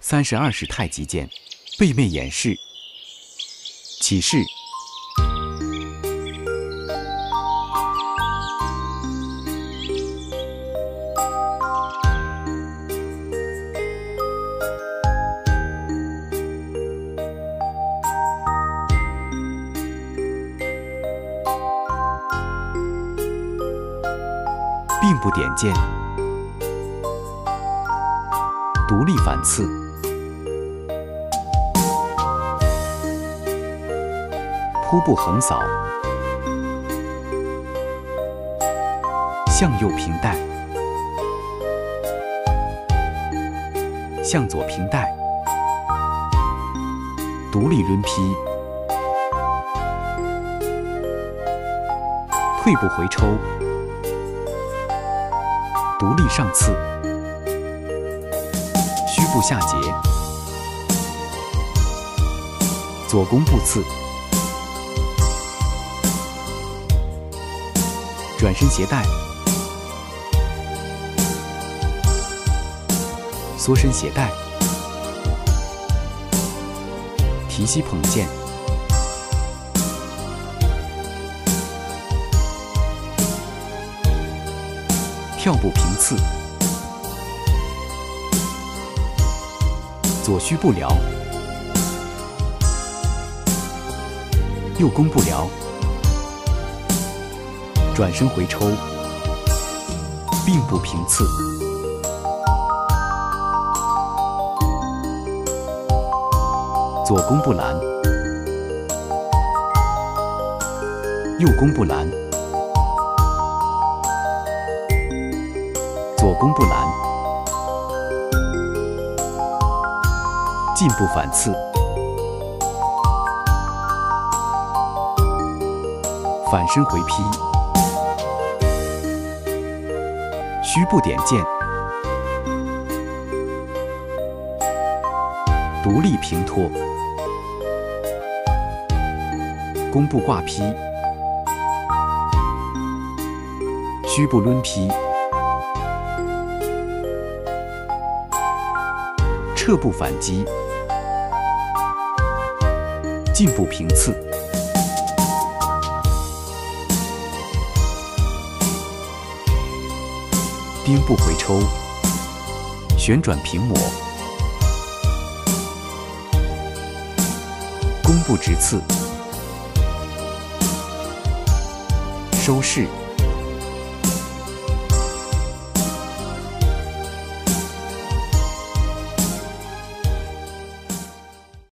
32式太极剑，背面演示。起势，并不点剑，独立反刺。 扑步横扫，向右平带，向左平带，独立抡劈，退步回抽，独立上刺，虚步下截，左弓步刺。 转身携带，缩身携带，提膝捧剑，跳步平刺，左虚不撩，右弓不撩。 转身回抽，并步平刺，左弓不拦，右弓不拦，左弓不拦，进步反刺，反身回劈。 虚步点剑，独立平托，弓步挂劈，虚步抡劈，撤步反击，进步平刺。 颠步回抽，旋转平抹，弓步直刺，收势。